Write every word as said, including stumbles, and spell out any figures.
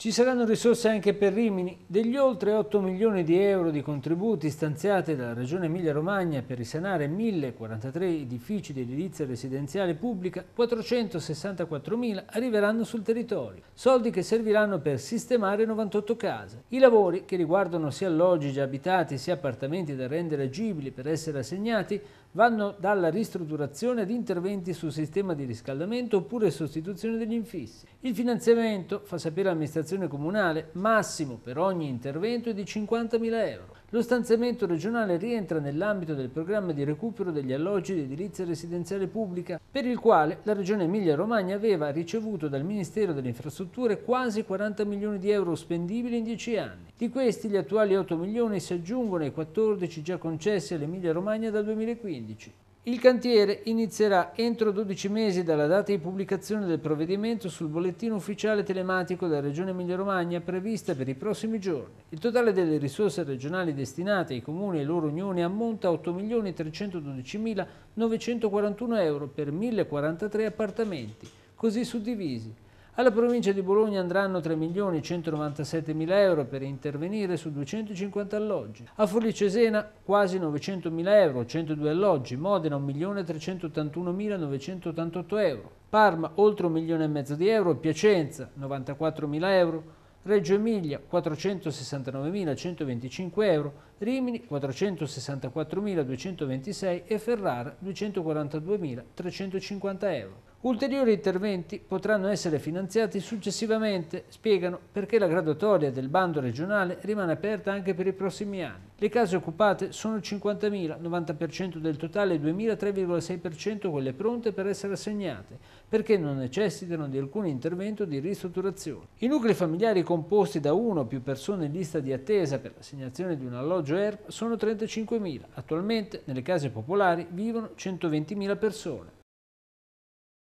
Ci saranno risorse anche per Rimini. Degli oltre otto milioni di euro di contributi stanziati dalla Regione Emilia-Romagna per risanare mille quarantatré edifici di edilizia residenziale pubblica, quattrocentosessantaquattromila arriveranno sul territorio. Soldi che serviranno per sistemare novantotto case. I lavori, che riguardano sia alloggi già abitati sia appartamenti da rendere agibili per essere assegnati, vanno dalla ristrutturazione ad interventi sul sistema di riscaldamento oppure sostituzione degli infissi. Il finanziamento, fa sapere l'amministrazione comunale, massimo per ogni intervento è di cinquantamila euro. Lo stanziamento regionale rientra nell'ambito del programma di recupero degli alloggi di edilizia residenziale pubblica, per il quale la Regione Emilia-Romagna aveva ricevuto dal Ministero delle Infrastrutture quasi quaranta milioni di euro spendibili in dieci anni. Di questi gli attuali otto milioni si aggiungono ai quattordici già concessi all'Emilia-Romagna dal duemilaquindici. Il cantiere inizierà entro dodici mesi dalla data di pubblicazione del provvedimento sul bollettino ufficiale telematico della Regione Emilia-Romagna prevista per i prossimi giorni. Il totale delle risorse regionali destinate ai comuni e ai loro unioni ammonta a otto milioni trecentododicimilanovecentquarantuno euro per mille quarantatré appartamenti, così suddivisi. Alla provincia di Bologna andranno tre milioni centonovantasettemila euro per intervenire su duecentocinquanta alloggi. A Forlì Cesena quasi novecentomila euro, centodue alloggi. Modena un milione trecentottantunomilanovecentoottantotto euro. Parma oltre un milione e mezzo di euro. Piacenza novantaquattromila euro. Reggio Emilia quattrocentosessantanovemilacentoventicinque euro. Rimini quattrocentosessantaquattromiladuecentoventisei e Ferrara duecentoquarantaduemilatrecentocinquanta euro. Ulteriori interventi potranno essere finanziati successivamente, spiegano, perché la graduatoria del bando regionale rimane aperta anche per i prossimi anni. Le case occupate sono cinquantamila, novanta per cento del totale, duemila, tre virgola sei per cento quelle pronte per essere assegnate, perché non necessitano di alcun intervento di ristrutturazione. I nuclei familiari composti da uno o più persone in lista di attesa per l'assegnazione di un alloggio E R P sono trentacinquemila. Attualmente nelle case popolari vivono centoventimila persone.